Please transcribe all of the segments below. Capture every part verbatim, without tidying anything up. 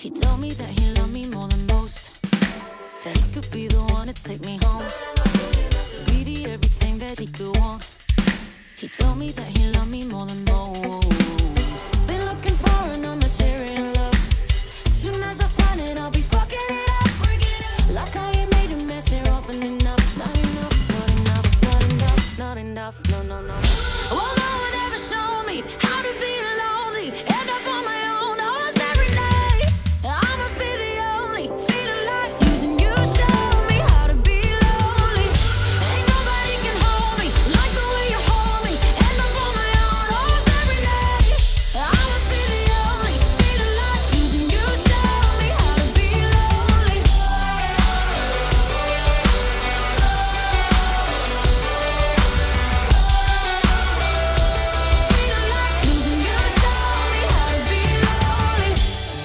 He told me that he loved me more than most, that he could be the one to take me home, be the everything that he could want. He told me that he loved me more than most. Been looking for an material love. Soon as I find it, I'll be fucking it up. Like how you made a mess here often enough. Not enough, not enough, not enough, not enough, no, no, no. Well, no one ever showed me how to be lonely. End up on my own, almost every day. I must be the only feeling like losing you. Show me how to be lonely. Ain't nobody can hold me like the way you hold me. End up on my own, almost every day. I must be the only feeling like losing you. Show me how to be lonely. Feeling like losing you. Show me how to be lonely.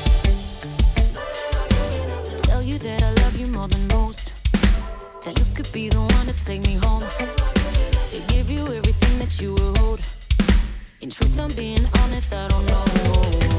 Tell you that I love you more than most, that you could be the one to take me home, to give you everything that you would hold. In truth, I'm being honest, I don't know.